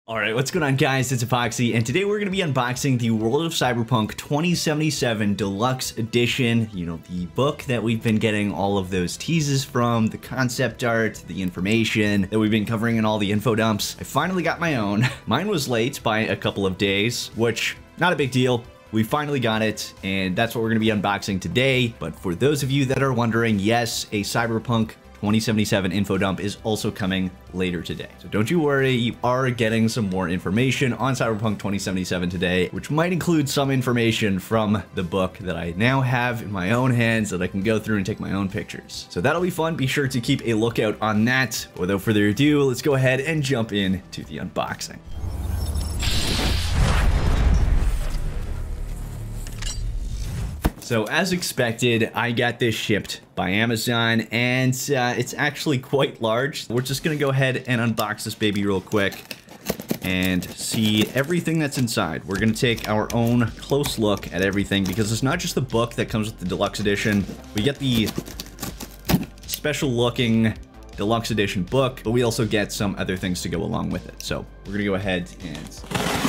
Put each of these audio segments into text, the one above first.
Alright, what's going on guys, it's Epoxy, and today we're going to be unboxing the World of Cyberpunk 2077 Deluxe Edition. You know, the book that we've been getting all of those teases from, the concept art, the information that we've been covering in all the info dumps. I finally got my own. Mine was late by a couple of days, which, not a big deal. We finally got it, and that's what we're going to be unboxing today. But for those of you that are wondering, yes, a Cyberpunk 2077 info dump is also coming later today. So don't you worry, you are getting some more information on Cyberpunk 2077 today, which might include some information from the book that I now have in my own hands that I can go through and take my own pictures. So that'll be fun. Be sure to keep a lookout on that. Without further ado, let's go ahead and jump into the unboxing. So as expected, I got this shipped by Amazon, and it's actually quite large. We're just gonna go ahead and unbox this baby real quick and see everything that's inside. We're gonna take our own close look at everything because it's not just the book that comes with the deluxe edition. We get the special looking deluxe edition book, but we also get some other things to go along with it. So we're gonna go ahead and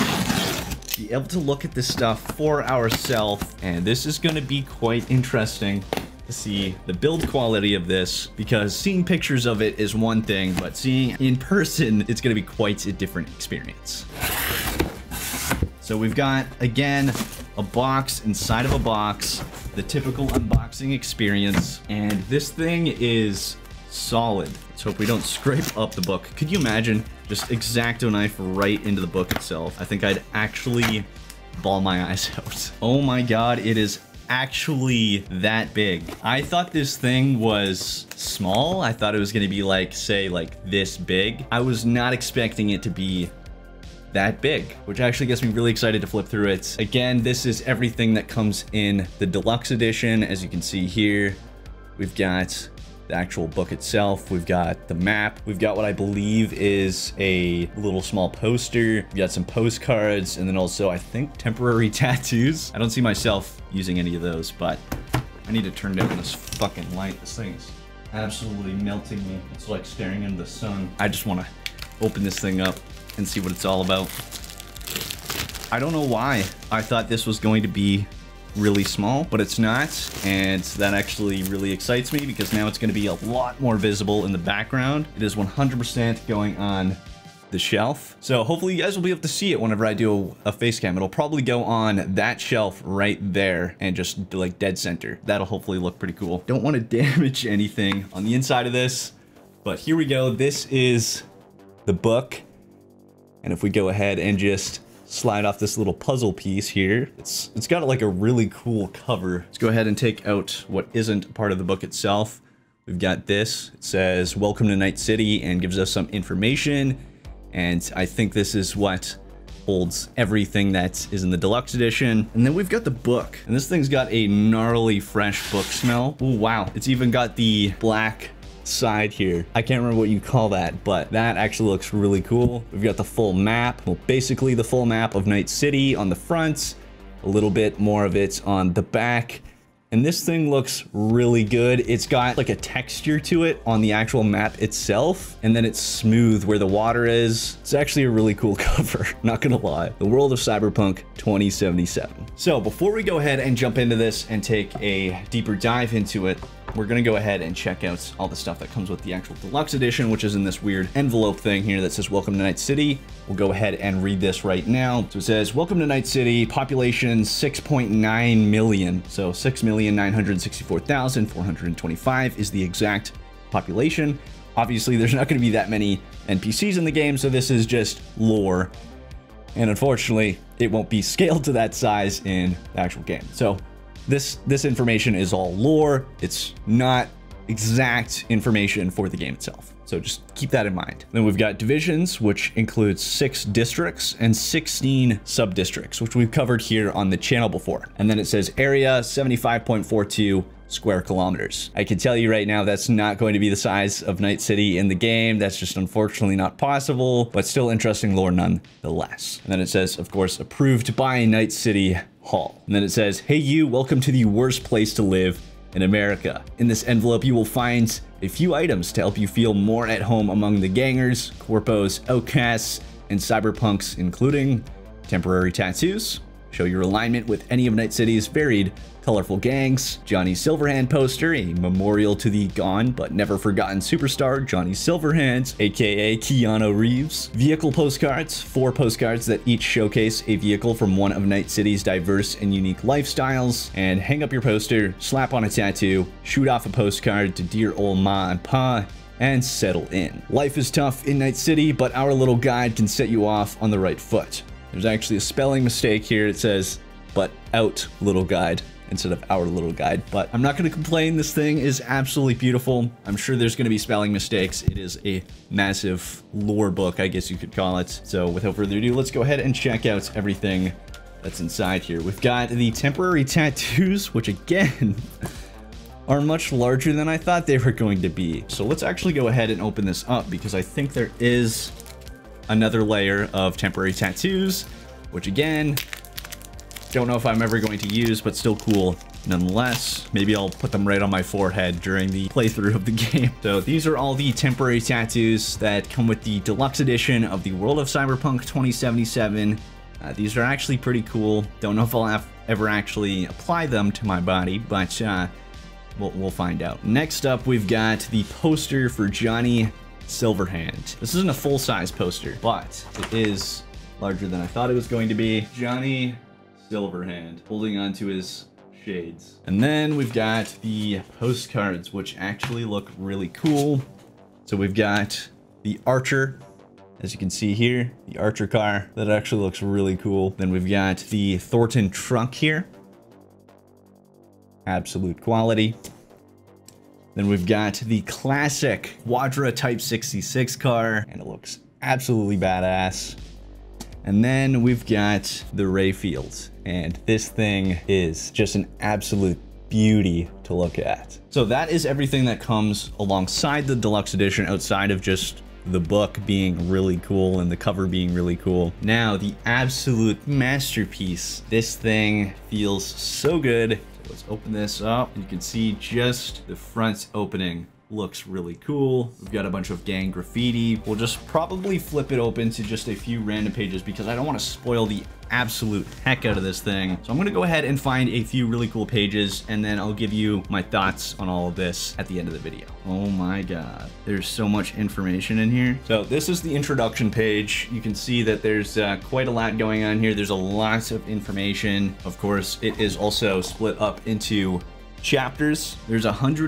be able to look at this stuff for ourselves, and this is going to be quite interesting to see the build quality of this, because seeing pictures of it is one thing, but seeing in person, it's going to be quite a different experience. So we've got, again, a box inside of a box, the typical unboxing experience, and this thing is solid. Let's hope we don't scrape up the book. Could you imagine just X-Acto knife right into the book itself? I think I'd actually bawl my eyes out. Oh my god, it is actually that big. I thought this thing was small. I thought it was gonna be like, say, like this big. I was not expecting it to be that big, which actually gets me really excited to flip through it. Again, this is everything that comes in the deluxe edition. As you can see here, we've got the actual book itself, we've got the map, we've got what I believe is a little small poster, we've got some postcards, and then also I think temporary tattoos. I don't see myself using any of those, but I need to turn down this fucking light. This thing is absolutely melting me. It's like staring into the sun. I just want to open this thing up and see what it's all about. I don't know why I thought this was going to be really small, but it's not, and that actually really excites me because now it's going to be a lot more visible in the background. It is 100% going on the shelf, so hopefully you guys will be able to see it whenever I do a face cam. It'll probably go on that shelf right there and just like dead center. That'll hopefully look pretty cool. Don't want to damage anything on the inside of this, but here we go. This is the book, and if we go ahead and just slide off this little puzzle piece here, it's got like a really cool cover. Let's go ahead and take out what isn't part of the book itself. We've got this. It says welcome to Night City and gives us some information, and I think this is what holds everything that is in the deluxe edition. And then we've got the book, and this thing's got a gnarly fresh book smell. Oh wow, it's even got the black side here. I can't remember what you call that, but that actually looks really cool. We've got the full map, well, basically the full map of Night City on the front, a little bit more of it on the back, and this thing looks really good. It's got like a texture to it on the actual map itself, and then it's smooth where the water is. It's actually a really cool cover, not gonna lie. The World of Cyberpunk 2077. So before we go ahead and jump into this and take a deeper dive into it, we're gonna go ahead and check out all the stuff that comes with the actual deluxe edition, which is in this weird envelope thing here that says welcome to Night City. We'll go ahead and read this right now. So it says welcome to Night City, population 6.9 million. So 6,964,425 is the exact population. Obviously there's not gonna be that many NPCs in the game, so this is just lore, and unfortunately it won't be scaled to that size in the actual game. So this information is all lore. It's not exact information for the game itself, so just keep that in mind. Then we've got divisions, which includes 6 districts and 16 sub-districts, which we've covered here on the channel before. And then it says area 75.42 square kilometers. I can tell you right now that's not going to be the size of Night City in the game. That's just unfortunately not possible, but still interesting lore nonetheless. And then it says, of course, approved by Night City Hall. And then it says, hey you, welcome to the worst place to live in America. In this envelope, you will find a few items to help you feel more at home among the gangers, corpos, outcasts, in Cyberpunks, including temporary tattoos, show your alignment with any of Night City's varied colorful gangs, Johnny Silverhand poster, a memorial to the gone but never forgotten superstar Johnny Silverhand, aka Keanu Reeves, vehicle postcards, 4 postcards that each showcase a vehicle from one of Night City's diverse and unique lifestyles, and hang up your poster, slap on a tattoo, shoot off a postcard to dear old ma and pa, and settle in. Life is tough in Night City, but our little guide can set you off on the right foot. There's actually a spelling mistake here. It says, but out little guide, instead of our little guide, but I'm not going to complain. This thing is absolutely beautiful. I'm sure there's going to be spelling mistakes. It is a massive lore book, I guess you could call it. So without further ado, let's go ahead and check out everything that's inside here. We've got the temporary tattoos, which again are much larger than I thought they were going to be. So let's actually go ahead and open this up, because I think there is another layer of temporary tattoos, which again, don't know if I'm ever going to use, but still cool nonetheless. Maybe I'll put them right on my forehead during the playthrough of the game. So these are all the temporary tattoos that come with the deluxe edition of the World of Cyberpunk 2077. These are actually pretty cool. Don't know if I'll ever actually apply them to my body, but we'll find out. Next up, we've got the poster for Johnny Silverhand. This isn't a full-size poster, but it is larger than I thought it was going to be. Johnny Silverhand holding onto his shades. And then we've got the postcards, which actually look really cool. So we've got the Archer, as you can see here, the Archer car. That actually looks really cool. Then we've got the Thornton truck here. Absolute quality. Then we've got the classic Quadra Type 66 car, and it looks absolutely badass. And then we've got the Rayfield, and this thing is just an absolute beauty to look at. So that is everything that comes alongside the deluxe edition, outside of just the book being really cool and the cover being really cool. Now, the absolute masterpiece. This thing feels so good. So let's open this up. You can see just the front opening looks really cool. We've got a bunch of gang graffiti. We'll just probably flip it open to just a few random pages, because I don't want to spoil the absolute heck out of this thing. So I'm going to go ahead and find a few really cool pages, and then I'll give you my thoughts on all of this at the end of the video. Oh my god, there's so much information in here. So this is the introduction page. You can see that there's quite a lot going on here. There's a lot of information. Of course, it is also split up into chapters. There's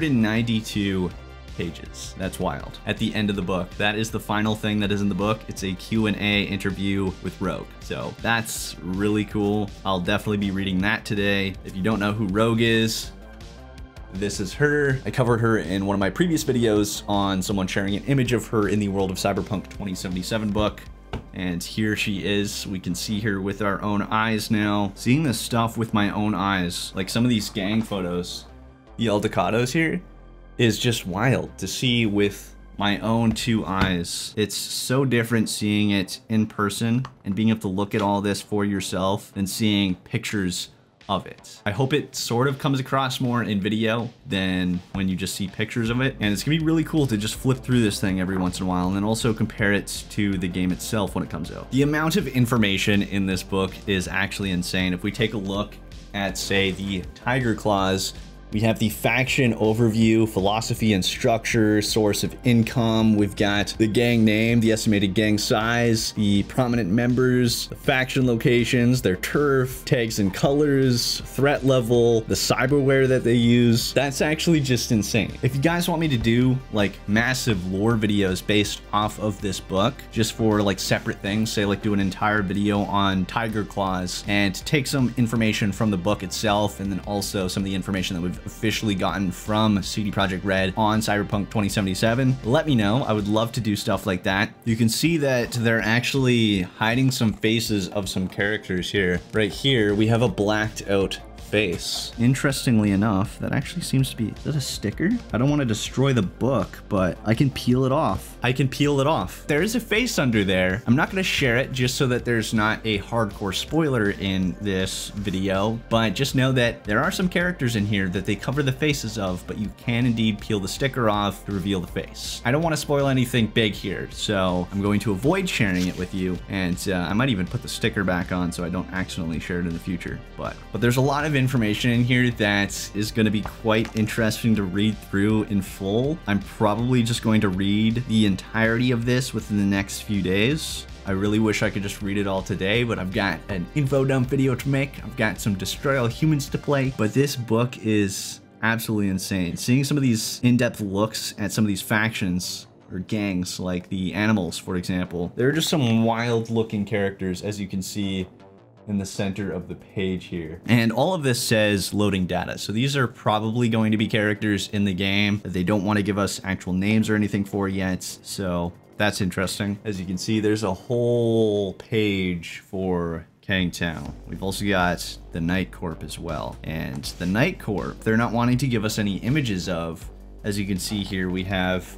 192 pages. That's wild. At the end of the book, that is the final thing that is in the book. It's a Q&A interview with Rogue. So that's really cool. I'll definitely be reading that today. If you don't know who Rogue is, this is her. I covered her in one of my previous videos on someone sharing an image of her in the World of Cyberpunk 2077 book. And here she is. We can see her with our own eyes now. Seeing this stuff with my own eyes, like some of these gang photos, the Eldecados here, is just wild to see with my own 2 eyes. It's so different seeing it in person and being able to look at all this for yourself than seeing pictures of it. I hope it sort of comes across more in video than when you just see pictures of it. And it's gonna be really cool to just flip through this thing every once in a while, and then also compare it to the game itself when it comes out. The amount of information in this book is actually insane. If we take a look at, say, the Tiger Claws, we have the faction overview, philosophy and structure, source of income. We've got the gang name, the estimated gang size, the prominent members, the faction locations, their turf, tags and colors, threat level, the cyberware that they use. That's actually just insane. If you guys want me to do like massive lore videos based off of this book, just for like separate things, say like do an entire video on Tiger Claws and take some information from the book itself, and then also some of the information that we've officially gotten from CD Projekt Red on Cyberpunk 2077, let me know. I would love to do stuff like that. You can see that they're actually hiding some faces of some characters here. Right here, we have a blacked out face. Interestingly enough, that actually seems to be, is that a sticker? I don't want to destroy the book, but I can peel it off. I can peel it off. There is a face under there. I'm not going to share it just so that there's not a hardcore spoiler in this video, but just know that there are some characters in here that they cover the faces of, but you can indeed peel the sticker off to reveal the face. I don't want to spoil anything big here, so I'm going to avoid sharing it with you, and I might even put the sticker back on so I don't accidentally share it in the future. But there's a lot of information in here that is going to be quite interesting to read through in full. I'm probably just going to read the entirety of this within the next few days. I really wish I could just read it all today, but I've got an info dump video to make. I've got some Destroy All Humans to play, but this book is absolutely insane. Seeing some of these in-depth looks at some of these factions or gangs, like the Animals, for example. There are just some wild looking characters, as you can see in the center of the page here. And all of this says loading data. So these are probably going to be characters in the game that they don't want to give us actual names or anything for yet. So that's interesting. As you can see, there's a whole page for Kangtown. We've also got the Night Corp as well. And the Night Corp, they're not wanting to give us any images of. As you can see here, we have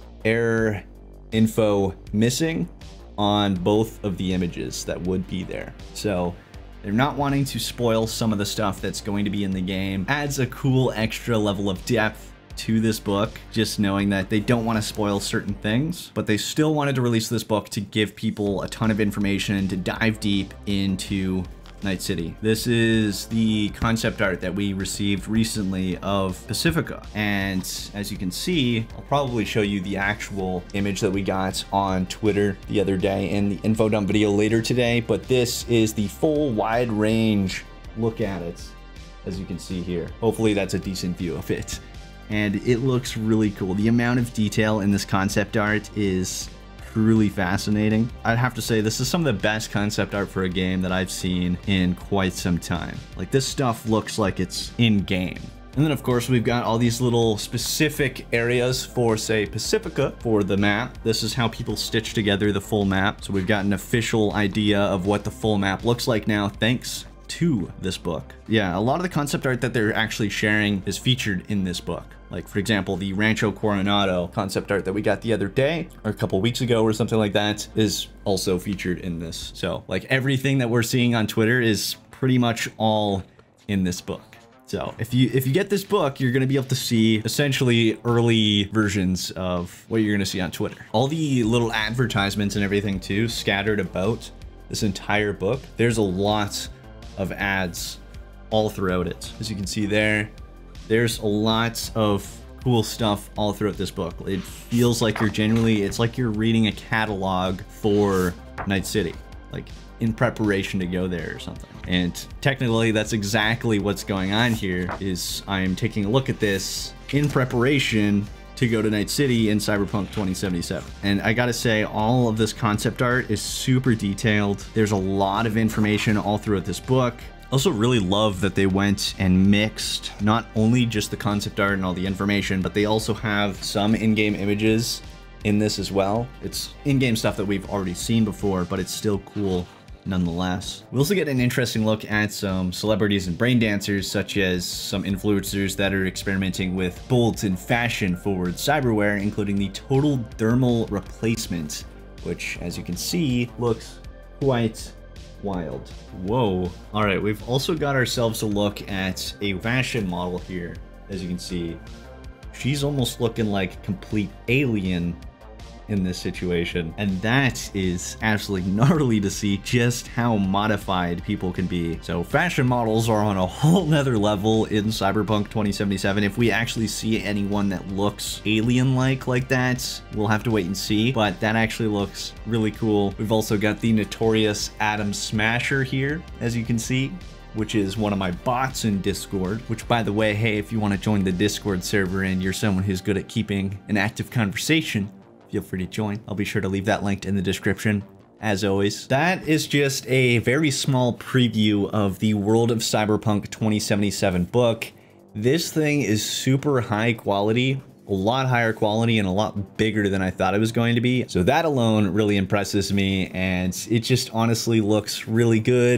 error info missing on both of the images that would be there. So they're not wanting to spoil some of the stuff that's going to be in the game. Adds a cool extra level of depth to this book, just knowing that they don't want to spoil certain things, but they still wanted to release this book to give people a ton of information to dive deep into Night City. This is the concept art that we received recently of Pacifica. And as you can see, I'll probably show you the actual image that we got on Twitter the other day in the info dump video later today. But this is the full wide range look at it, as you can see here. Hopefully that's a decent view of it. And it looks really cool. The amount of detail in this concept art is truly fascinating. I'd have to say this is some of the best concept art for a game that I've seen in quite some time. Like, this stuff looks like it's in game. And then of course we've got all these little specific areas for, say, Pacifica for the map. This is how people stitch together the full map. So we've got an official idea of what the full map looks like now, thanks to this book. Yeah, a lot of the concept art that they're actually sharing is featured in this book. Like, for example, the Rancho Coronado concept art that we got the other day, or a couple weeks ago or something like that, is also featured in this. So, like, everything that we're seeing on Twitter is pretty much all in this book. So if you get this book, you're going to be able to see essentially early versions of what you're going to see on Twitter. All the little advertisements and everything too, scattered about this entire book. There's a lot of ads all throughout it. As you can see there, there's a lot of cool stuff all throughout this book. It feels like it's like you're reading a catalog for Night City, like in preparation to go there or something. And technically that's exactly what's going on here, is I'm taking a look at this in preparation to go to Night City in Cyberpunk 2077. And I gotta say, all of this concept art is super detailed. There's a lot of information all throughout this book. Also really love that they went and mixed not only just the concept art and all the information, but they also have some in-game images in this as well. It's in-game stuff that we've already seen before, but it's still cool nonetheless. We also get an interesting look at some celebrities and brain dancers, such as some influencers that are experimenting with bold and fashion-forward cyberware, including the total thermal replacement, which, as you can see, looks quite wild. Whoa. All right, we've also got ourselves a look at a fashion model here. As you can see, she's almost looking like a complete alien in this situation, and that is absolutely gnarly to see just how modified people can be. So fashion models are on a whole nother level in Cyberpunk 2077. If we actually see anyone that looks alien-like that, we'll have to wait and see, but that actually looks really cool. We've also got the notorious Atom Smasher here, as you can see, which is one of my bots in Discord, which, by the way, hey, if you want to join the Discord server and you're someone who's good at keeping an active conversation, feel free to join. I'll be sure to leave that linked in the description, as always. That is just a very small preview of the World of Cyberpunk 2077 book. This thing is super high quality, a lot higher quality, and a lot bigger than I thought it was going to be. So that alone really impresses me, and it just honestly looks really good.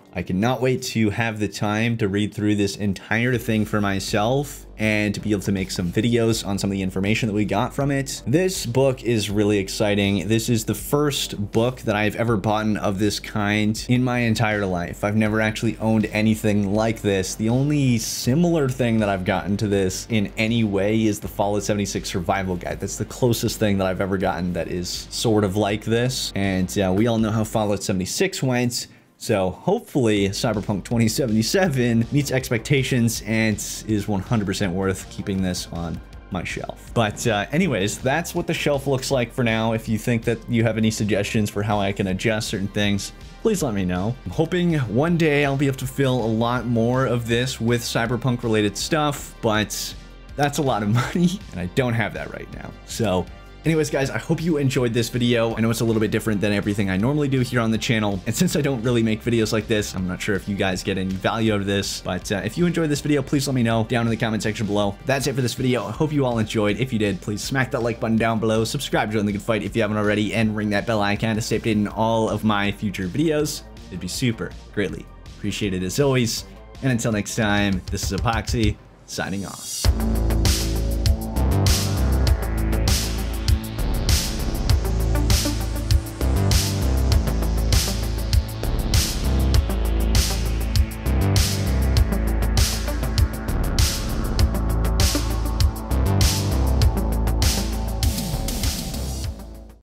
I cannot wait to have the time to read through this entire thing for myself and to be able to make some videos on some of the information that we got from it. This book is really exciting. This is the first book that I've ever bought of this kind in my entire life. I've never actually owned anything like this. The only similar thing that I've gotten to this in any way is the Fallout 76 Survival Guide. That's the closest thing that I've ever gotten that is sort of like this. And we all know how Fallout 76 went. So hopefully Cyberpunk 2077 meets expectations and is 100% worth keeping this on my shelf. But anyways, that's what the shelf looks like for now. If you think that you have any suggestions for how I can adjust certain things, please let me know. I'm hoping one day I'll be able to fill a lot more of this with Cyberpunk related stuff, but that's a lot of money and I don't have that right now. So anyways, guys, I hope you enjoyed this video. I know it's a little bit different than everything I normally do here on the channel. And since I don't really make videos like this, I'm not sure if you guys get any value out of this. But if you enjoyed this video, please let me know down in the comment section below. That's it for this video. I hope you all enjoyed. If you did, please smack that like button down below. Subscribe to Join the Good Fight if you haven't already. And ring that bell icon to stay updated on all of my future videos. It'd be super greatly appreciated as always. And until next time, this is Epoxy signing off.